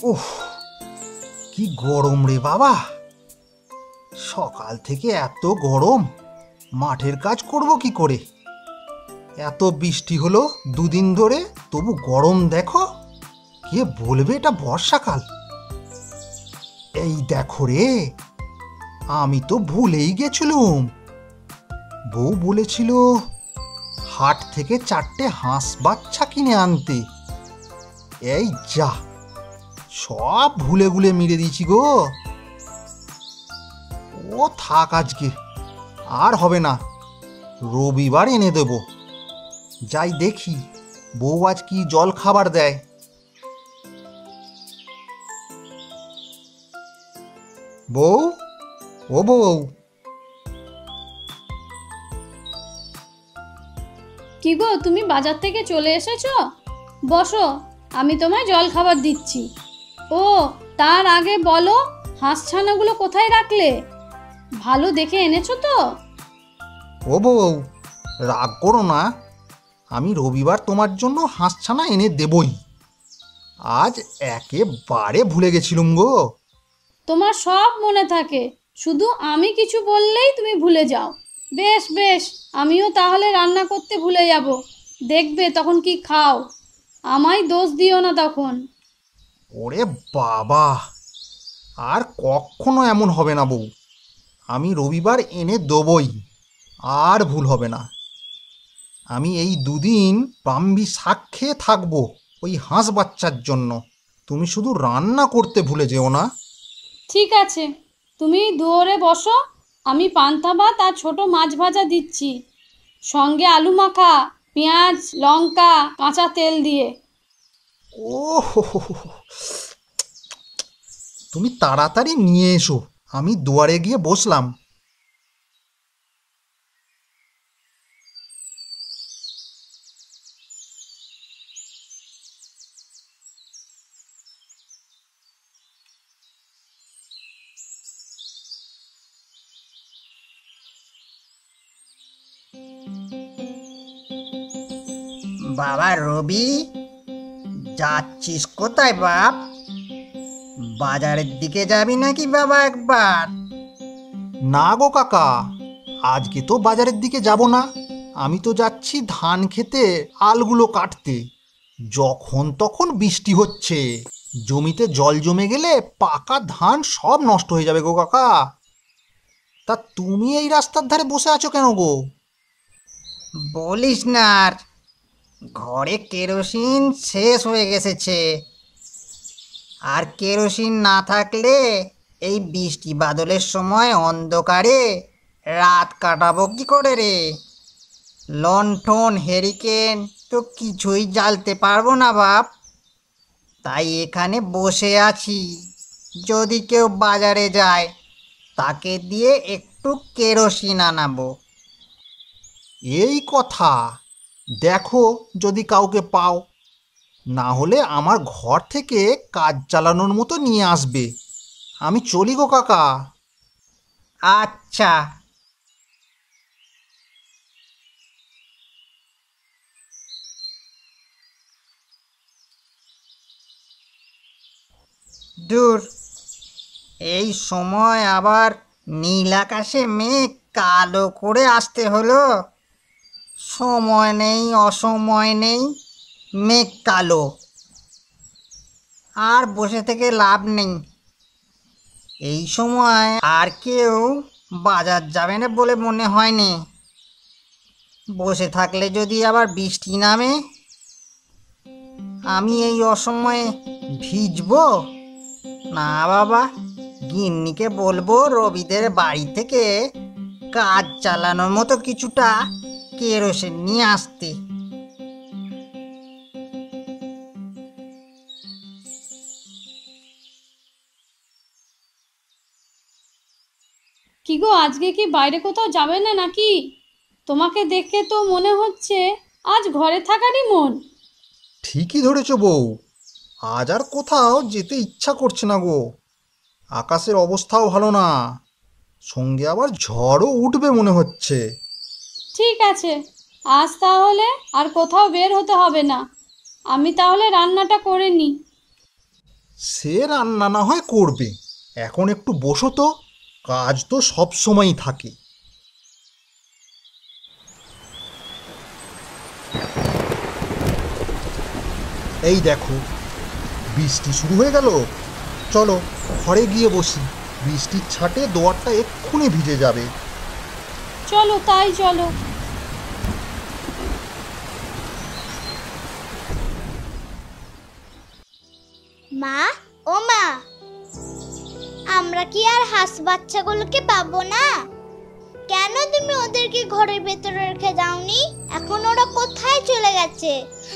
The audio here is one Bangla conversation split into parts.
উফ, কি গরম রে বাবা! সকাল থেকে এত গরম, মাঠের কাজ করব কি করে? এত বৃষ্টি হলো দুদিন ধরে, তবু গরম দেখো। কে বলবে এটা বর্ষাকাল? এই দেখো রে, আমি তো ভুলেই গেছিলুম। বউ বলেছিল হাট থেকে 4টে হাঁস বাচ্চা কিনে আনতে। এই যা, সব ভুলে ভুলে মিলে দিয়েছি গো। ও থাক, আজকে আর হবে না, রবিবার এনে দেব। যাই দেখি বউ আজ কি জল খাবার দেয়। বউ, ও বউ। কি গো, তুমি বাজার থেকে চলে এসেছো? বসো, আমি তোমায় জল খাবার দিচ্ছি। ও, তার আগে বলো, হাঁস ছানাগুলো কোথায় রাখলে? ভালো দেখে এনেছো তো? ও বউ, রাগ করো না, আমি রবিবার তোমার জন্য হাঁস ছানা এনে দেবই। আজ একেবারে ভুলে গেছিলুম গো। তোমার সব মনে থাকে, শুধু আমি কিছু বললেই তুমি ভুলে যাও। বেশ বেশ, আমিও তাহলে রান্না করতে ভুলে যাব। দেখবে তখন কি খাও, আমায় দোষ দিও না তখন। ওরে বাবা, আর কখনো এমন হবে না বউ। আমি রবিবার এনে দেবই, আর ভুল হবে না। আমি এই দুদিন ব্রাহ্মী শাক খেয়ে থাকবো ওই হাঁস বাচ্চার জন্য। তুমি শুধু রান্না করতে ভুলে যেও না। ঠিক আছে, তুমি দুয়ারে বসো, আমি পান্তা ভাত আর ছোট মাছ ভাজা দিচ্ছি, সঙ্গে আলু মাখা, পেঁয়াজ লঙ্কা কাঁচা তেল দিয়ে। ও হো হো হো হো। তুমি তাড়াতাড়ি নিয়ে এসো, আমি দুয়ারে গিয়ে বসলাম। বাবা রবি, যাচ্ছিস কোথায় বাপ? বাজারের দিকে যাবি নাকি বাবা একবার? না গো কাকা, আজকে তো বাজারের দিকে যাব না। আমি তো যাচ্ছি ধান খেতে আলগুলো কাটতে। যখন তখন বৃষ্টি হচ্ছে, জমিতে জল জমে গেলে পাকা ধান সব নষ্ট হয়ে যাবে গো কাকা। তা তুমি এই রাস্তার ধারে বসে আছো কেন গো? বলিস না আর, ঘরে কেরোসিন শেষ হয়ে গেছেছে। আর কেরোসিন না থাকলে এই বৃষ্টি বাদলের সময় অন্ধকারে রাত কাটাবো কি করে রে? লণ্ঠন হেরিকেন তো কিছুই জ্বালতে পারবো না বাপ। তাই এখানে বসে আছি, যদি কেউ বাজারে যায় তাকে দিয়ে একটু কেরোসিন আনাবো। এই কথা, দেখো যদি কাউকে পাও, না হলে আমার ঘর থেকে কাজ চালানোর মতো নিয়ে আসবে। আমি চলি গো কাকা। আচ্ছা। দূর, এই সময় আবার নীল আকাশে মেঘ কালো করে আসতে হলো। সময় নেই, অসময় নেই, মেঘ কালো। আর বসে থেকে লাভ নেই। এই সময় আর কেউ বাজার যাবে না বলে মনে হয়নি। বসে থাকলে যদি আবার বৃষ্টি নামে, আমি এই অসময়ে ভিজবো? না বাবা, গিন্নিকে বলবো রবিদের বাড়ি থেকে কাজ চালানোর মতো কিছুটা কেরোসিন নিয়ে আসতে। কি গো, আজকে কি বাইরে কোথাও যাবে না নাকি? তোমাকে দেখে তো মনে হচ্ছে আজ ঘরে থাকারই মন। ঠিকই ধরেছ বউ, আজ আর কোথাও যেতে ইচ্ছা করছে না গো। আকাশের অবস্থাও ভালো না, সঙ্গে আবার ঝড়ও উঠবে মনে হচ্ছে। ঠিক আছে, আজ তাহলে আর কোথাও বের হতে হবে না। আমি তাহলে রান্নাটা করে নিই। সে রান্না না হয় করবে, এখন একটু বসো তো, কাজ তো সব সময়ই থাকে। এই দেখো, বৃষ্টি শুরু হয়ে গেল। চলো ঘরে গিয়ে বসি, বৃষ্টির ছাটে দোয়ারটা এক্ষুনি ভিজে যাবে। চলো তাই চলো। মা, ও মা, আমরা কি আর হাঁস বাচ্চাগুলোকে পাবো না? কেন তুমি ওদেরকে ঘরের ভেতরে রেখে যাওনি? এখন ওরা কোথায় চলে গেছে?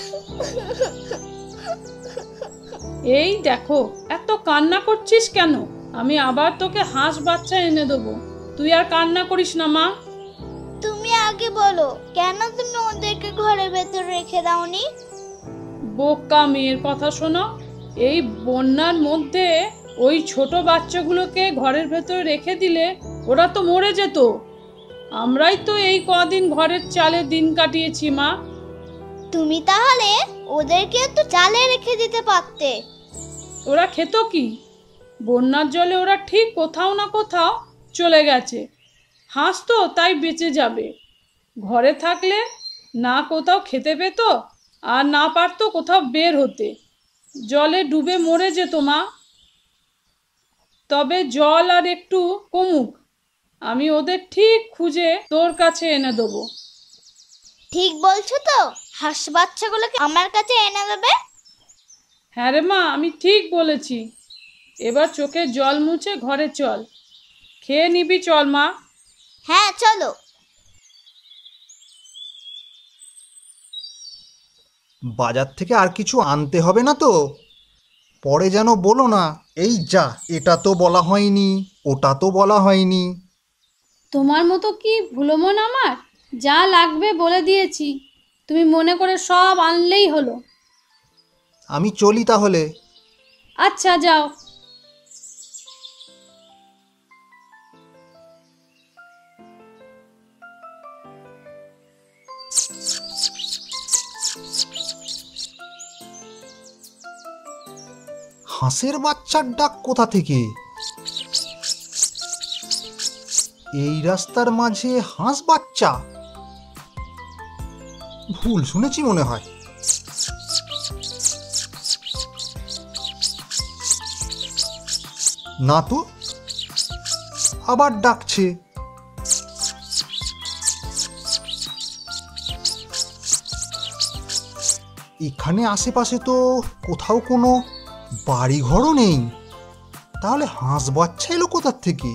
এই দেখো, এত কান্না করছিস কেন? আমি আবার তোকে হাঁস বাচ্চা এনে দেবো, তুই আর কান্না করিস না মা। তুমি আগে বলো, কেন তুমি ওদেরকে ঘরের ভেতরে রেখে দাওনি? বোকা মেয়ের কথা শোনো, এই বন্যার মধ্যে ওই ছোট বাচ্চাগুলোকে ঘরের ভেতরে রেখে দিলে ওরা তো মরে যেত। আমরাই তো এই কদিন ঘরের চালে দিন কাটিয়েছি মা। তুমি তাহলে ওদেরকে তো চালে রেখে দিতে পারতে। ওরা খেত কি? বন্যার জলে ওরা ঠিক কোথাও না কোথাও চলে গেছে। হাঁস তো তাই বেঁচে যাবে। ঘরে থাকলে না কোথাও খেতে পেত, আর না পারতো কোথাও বের হতে, জলে ডুবে মরে যেত মা। তবে জল আর একটু কমুক, আমি ওদের ঠিক খুঁজে তোর কাছে এনে দেবো। ঠিক বলছো তো? হাঁস বাচ্চাগুলোকে আমার কাছে এনে দেবে? হ্যাঁ রে মা, আমি ঠিক বলেছি। এবার চোখে জল মুছে ঘরে চল, খেয়ে নিবি, চল মা। হ্যাঁ চলো। বাজার থেকে আর কিছু আনতে হবে না তো? পরে যেন বলো না, এই যা, এটা তো বলা হয়নি, ওটা তো বলা হয়নি। তোমার মতো কি ভুলো মন আমার? যা লাগবে বলে দিয়েছি, তুমি মনে করে সব আনলেই হলো। আমি চলি তাহলে। আচ্ছা যাও। হাঁসের বাচ্চার ডাক কোথা থেকে? এই রাস্তার মাঝে হাঁস বাচ্চা? ভুল শুনেছি মনে হয়। না তো, আবার ডাকছে। এখানে আশেপাশে তো কোথাও কোনো বাড়িঘরও নেই, তাহলে হাঁস বাচ্চা এলো কোথার থেকে?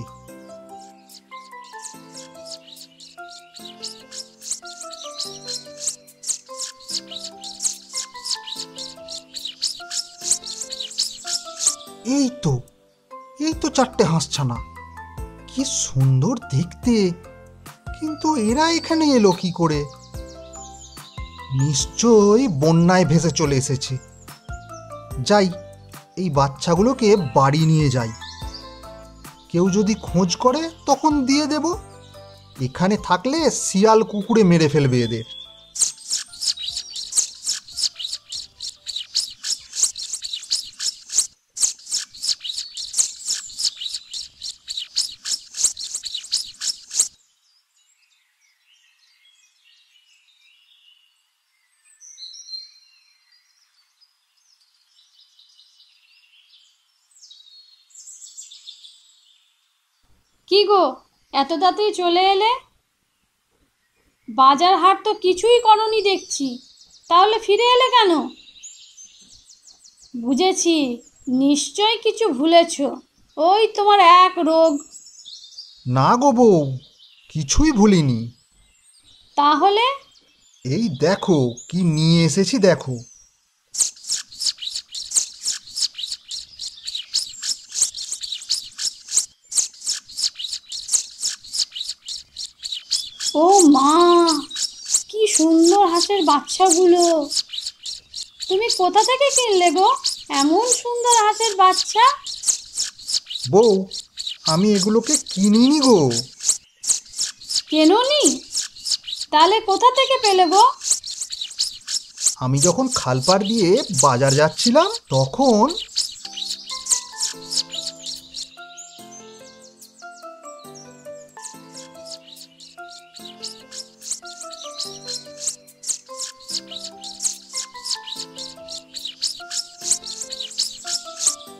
এই তো চারটে হাঁসছানা, কি সুন্দর দেখতে, কিন্তু এরা এখানে এলো কি করে? নিশ্চয়ই বন্যায় ভেসে চলে এসেছে। যাই, এই বাচ্চাগুলোকে বাড়ি নিয়ে যাই, কেউ যদি খোঁজ করে তখন দিয়ে দেব। এখানে থাকলে শিয়াল কুকুরে মেরে ফেলবে এদের। কি গো, এত তাড়াতাড়ি চলে এলে? বাজার হাট তো কিছুই করনি দেখছি, তাহলে ফিরে এলে কেন? বুঝেছি, নিশ্চয় কিছু ভুলেছ। ওই তোমার এক রোগ। না গো বউ, কিছুই ভুলিনি। তাহলে? এই দেখো কি নিয়ে এসেছি, দেখো। ও মা, কি সুন্দর হাঁসের বাচ্চাগুলো! তুমি কোথা থেকে কিনলে গো এমন সুন্দর হাঁসের বাচ্চা? বউ, আমি এগুলোকে কিনিনি গো। কেননি? তাহলে কোথা থেকে পেলে গো? আমি যখন খালপাড় দিয়ে বাজার যাচ্ছিলাম তখন।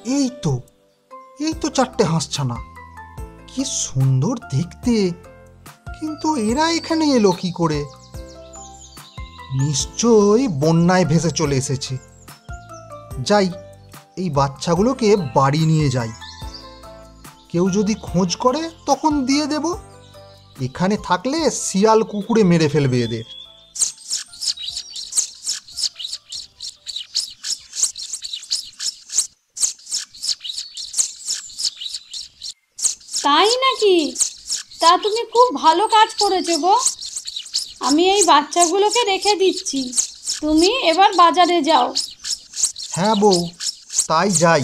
এই তো এই তো চারটে হাঁসছানা, কি সুন্দর দেখতে। কিন্তু এরা এখানে এলো কি করে? নিশ্চয়ই বন্যায় ভেসে চলে এসেছে। যাই, এই বাচ্চাগুলোকে বাড়ি নিয়ে যাই। কেউ যদি খোঁজ করে তখন দিয়ে দেব। এখানে থাকলে শিয়াল কুকুরে মেরে ফেলবে এদের। তাই নাকি? তা তুমি খুব ভালো কাজ করেছো গো। আমি এই বাচ্চাগুলোকে রেখে দিচ্ছি, তুমি এবার বাজারে যাও। হ্যাঁ বউ, তাই যাই।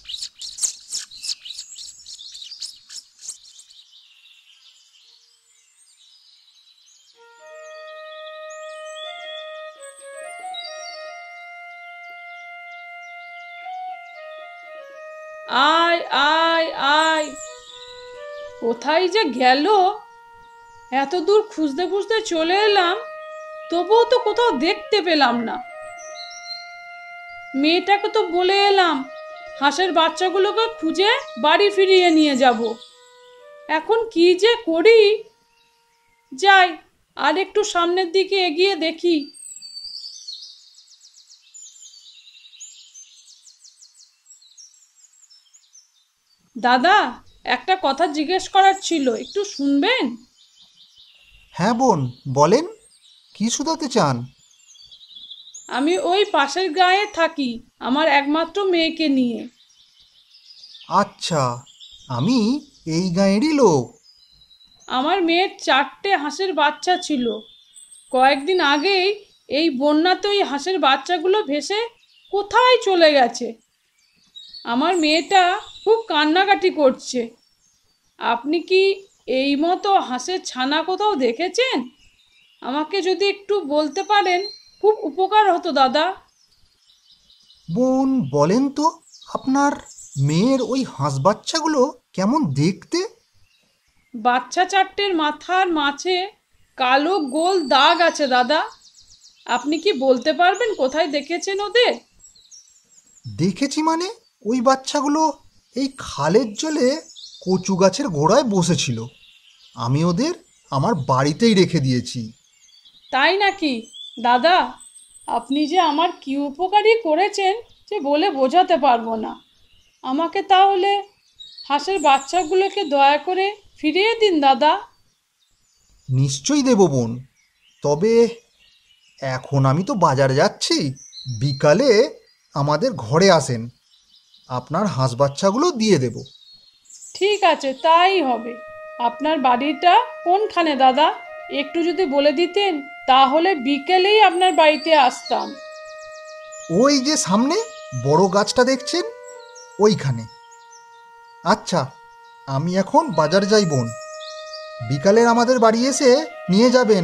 আয় আয় আয়, কোথায় যে গেল? এত দূর খুঁজতে খুঁজতে চলে এলাম, তবুও তো কোথাও দেখতে পেলাম না। মেয়েটাকে তো বলে এলাম হাঁসের বাচ্চাগুলোকে খুঁজে বাড়ি ফিরিয়ে নিয়ে যাব। এখন কি যে করি! যাই, আর একটু সামনের দিকে এগিয়ে দেখি। দাদা, একটা কথা জিজ্ঞেস করার ছিল, একটু শুনবেন? হ্যাঁ বোন, বলেন, কি শুধাতে চান? আমি ওই পাশের গাঁয়ে থাকি, আমার একমাত্র মেয়েকে নিয়ে। আচ্ছা, আমি এই গাঁয়েরই লোক। আমার মেয়ের 4টে হাঁসের বাচ্চা ছিল। কয়েকদিন আগেই এই বন্যাতে ওই হাঁসের বাচ্চাগুলো ভেসে কোথায় চলে গেছে। আমার মেয়েটা খুব কান্নাকাটি করছে। আপনি কি এই মতো হাঁসের ছানা কোথাও দেখেছেন? আমাকে যদি একটু বলতে পারেন খুব উপকার হতো দাদা। বোন, বলেন তো, আপনার মেয়ের ওই হাঁস বাচ্চাগুলো কেমন দেখতে? বাচ্চা 4টের মাথার মাঝে কালো গোল দাগ আছে দাদা। আপনি কি বলতে পারবেন কোথায় দেখেছেন ওদের? দেখেছি মানে, ওই বাচ্চাগুলো এই খালের জলে কচু গাছের গোড়ায় বসেছিল। আমি ওদের আমার বাড়িতেই রেখে দিয়েছি। তাই নাকি? দাদা, আপনি যে আমার কি উপকারই করেছেন যে বলে বোঝাতে পারবো না। আমাকে তাহলে হাঁসের বাচ্চাগুলোকে দয়া করে ফিরিয়ে দিন দাদা। নিশ্চয়ই দেব বোন, তবে এখন আমি তো বাজারে যাচ্ছি। বিকালে আমাদের ঘরে আসেন, আপনার হাঁস বাচ্চাগুলো দিয়ে দেব। ঠিক আছে, তাই হবে। আপনার বাড়িটা কোনখানে দাদা? একটু যদি বলে দিতেন তাহলে বিকেলেই আপনার বাড়িতে আসতাম। ওই যে সামনে বড় গাছটা দেখছেন, ওইখানে। আচ্ছা, আমি এখন বাজার যাই বোন, বিকালের আমাদের বাড়ি এসে নিয়ে যাবেন।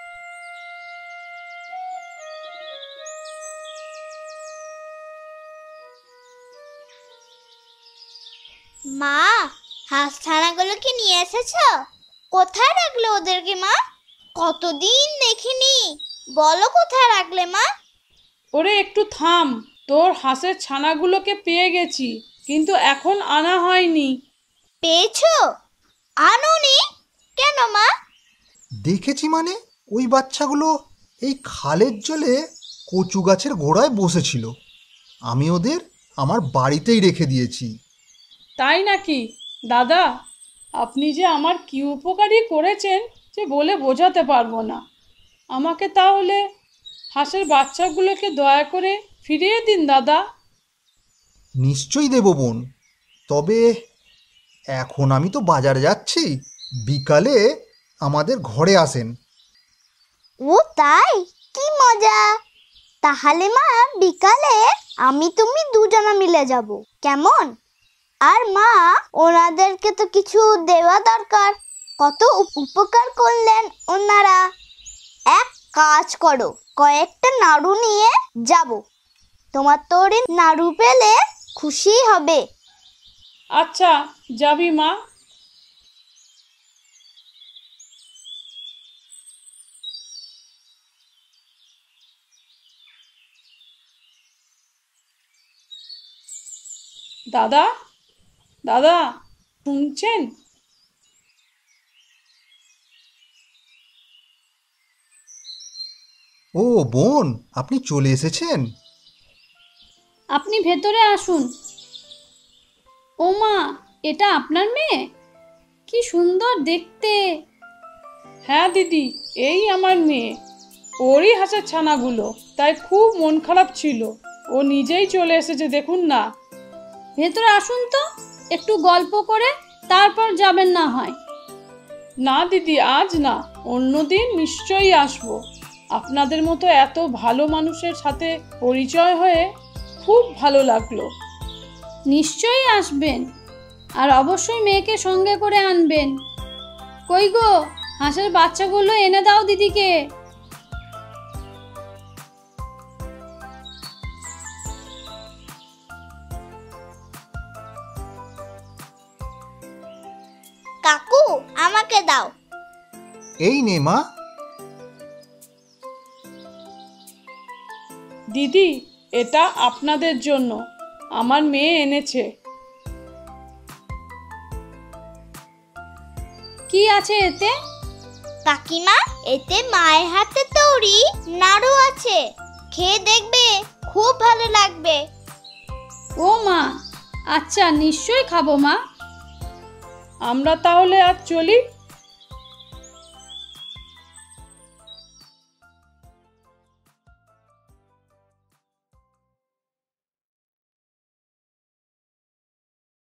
মা, হাঁস ছানাগুলো কি নিয়ে এসেছো? কোথায় রাখলে ওদেরকে মা? কতদিন দেখিনি, বলো কোথায় রাখলে মা? ওরে একটু থাম, তোর হাঁসের ছানাগুলোকে পেয়ে গেছি, কিন্তু এখন আনা হয়নি। পেয়েছো? আনোনি কেন মা? দেখেছি মানে, ওই বাচ্চাগুলো এই খালের জলে কচু গাছের গোড়ায় বসেছিল। আমি ওদের আমার বাড়িতেই রেখে দিয়েছি। তাই নাকি? দাদা, আপনি যে আমার কি উপকারই করেছেন যে বলে বোঝাতে পারবো না। আমাকে তাহলে হাঁসের বাচ্চাগুলোকে দয়া করে ফিরিয়ে দিন দাদা। নিশ্চয়ই দেব বোন, তবে এখন আমি তো বাজারে যাচ্ছি, বিকালে আমাদের ঘরে আসেন। ও তাই, কি মজা! তাহলে মা, বিকালে আমি তুমি দুজনা মিলে যাব, কেমন? আর মা, ওনাদেরকে তো কিছু দেওয়া দরকার। কত উপকার করলেন ওনারা। এক কাজ করো, কয়েকটা নাড়ু নিয়ে যাব। তোমার তোরে নাড়ু পেলে খুশি হবে। আচ্ছা, যাবি মা। দাদা, দাদা, শুনছেন? ও বোন, আপনি চলে এসেছেন? আপনি ভেতরে আসুন। ও মা, এটা আপনার মেয়ে? কি সুন্দর দেখতে। হ্যাঁ দিদি, এই আমার মেয়ে। ওরই হাঁসের ছানাগুলো, তাই খুব মন খারাপ ছিল। ও নিজেই চলে এসেছে, দেখুন না। ভেতরে আসুন তো, একটু গল্প করে তারপর যাবেন না হয়। না দিদি, আজ না, অন্যদিন নিশ্চয়ই আসবো। আপনাদের মতো এত ভালো মানুষের সাথে পরিচয় হয়ে খুব ভালো লাগলো। নিশ্চয়ই আসবেন, আর অবশ্যই মেয়েকে সঙ্গে করে আনবেন। কই গো, হাঁসের বাচ্চাগুলো এনে দাও দিদিকে। কাকু, আমাকে দাও। এই নে মা। দিদি, এটা আপনাদের জন্য, আমার মেয়ে এনেছে। কি আছে এতে? কাকিমা, এতে মায়ের হাতে তৈরি নাড়ু আছে, খেয়ে দেখবে, খুব ভালো লাগবে। ও মা, আচ্ছা নিশ্চয়ই খাবো মা। আমরা তাহলে আজ চলি।